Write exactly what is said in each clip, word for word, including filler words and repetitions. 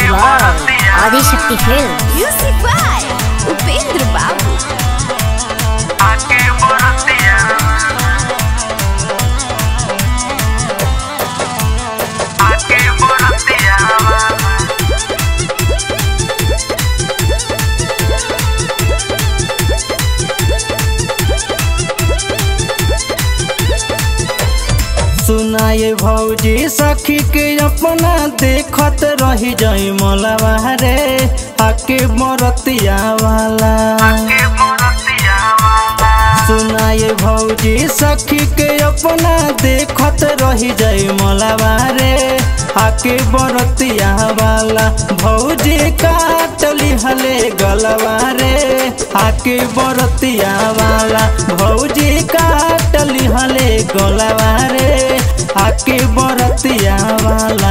love Adishakti फिल्म। Music by Upendra Babu. आके बरतिया आके बरतिया सुनाए भौजी सखी के अपना देखत रही जाई मलवा रे आके बरतिया वाला। आके बरतिया सुनाए भौजी सखी के अपना देखत रही जाई मलवा रे आके बरतिया वाला। भौजी काटली हले गलवा रे आके बरतिया वाला। भौजी काटली हले गलवा रे आके बरतिया वाला।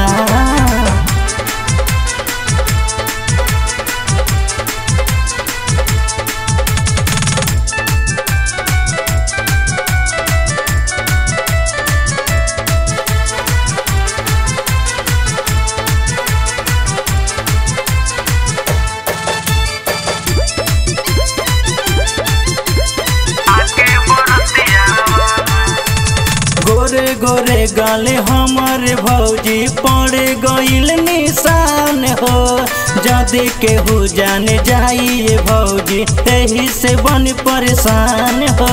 गोरे गोरे गाले हमारे भौजी पड़े गईल निशान हो। जदि केहू जाने जाइए भौजी तेही से बन परेशान हो।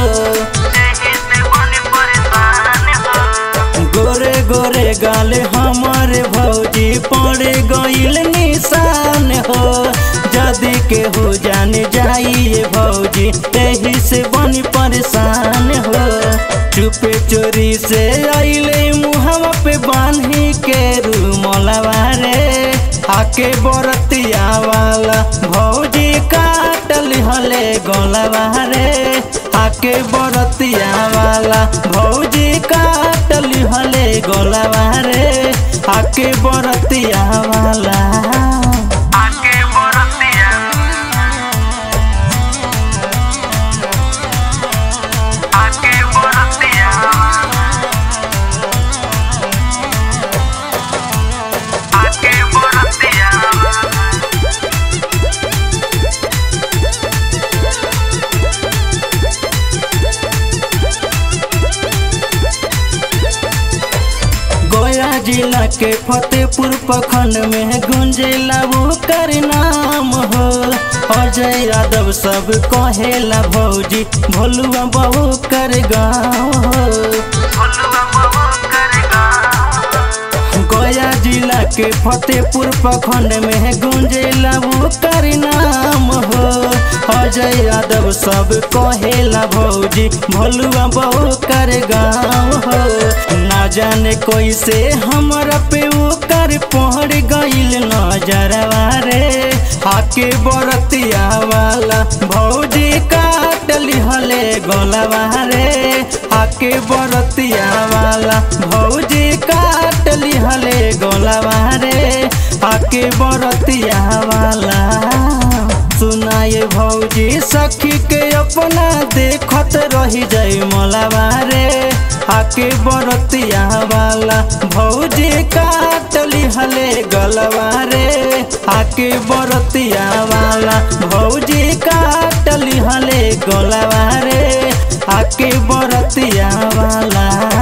गोरे गोरे गाले हमारे भौजी पड़े गईल निशान हो। जदि केहू जाने जाइए भौजी तेही से बन परेशान हो। चुपे चोरी से आइले मुहवा पे बांधी के रुमलवा रे आके बरतिया वाला। भौजी काटल हले गलवा रे आके बरतिया वाला। भौजी काटल हले गलवा रे आके बरतिया वाला। आके बरतिया आके बरतिया आके बरतिया गया जिला के फतेहपुर प्रखंड में गुंजेला वो कर नाम हो। अजय यादव सब कहेला भौजी भोलुआ बहु कर गाँव हो। गया जिला के फतेहपुर प्रखंड में गुंजेला वो कर नाम हो। अजय यादव सब कहेला भौजी भोलुआ बहु कर गाँव हो। ना जाने कैसे हमरा पे वो कर पहड़ गईल नजरवा रे आके बरतिया वाला। भौजी काटली हले गलवा रे आके बरतिया वाला। भौजी काटली हले गलवा रे आके बरतिया वाला। सुनाए भौजी सखी के अपना देखत रही जाई मलवा रे आके बरतिया वाला। भौजी काटली हले गलवा रे आके बरतिया वाला। भौजी काटली हले गलवा रे आके बरतिया वाला।